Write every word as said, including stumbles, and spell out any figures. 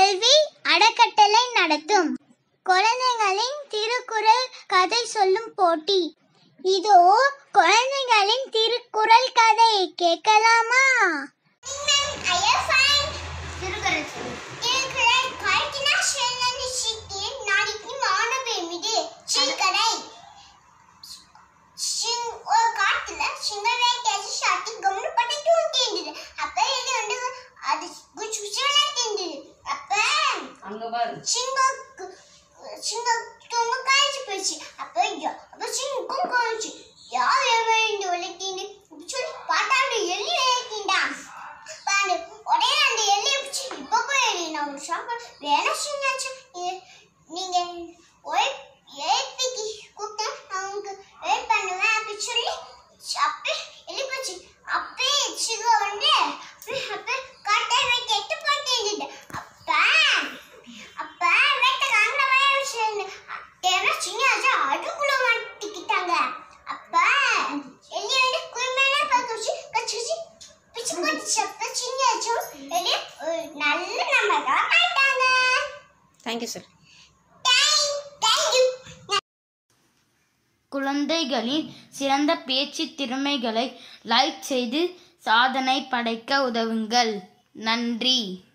கல்வி அறக்கட்டளை நடத்தும் குழந்தைகளின் திருக்குறள் கதை சொல்லும் போட்டி. இதோ குழந்தைகளின் திருக்குறள் கதை கேட்கலாமா? Thank you, sir. குழந்தைகளின் சிறந்த பேச்சு திறமைகளை லைக் செய்து சாதனை படைக்க உதவுங்கள். நன்றி.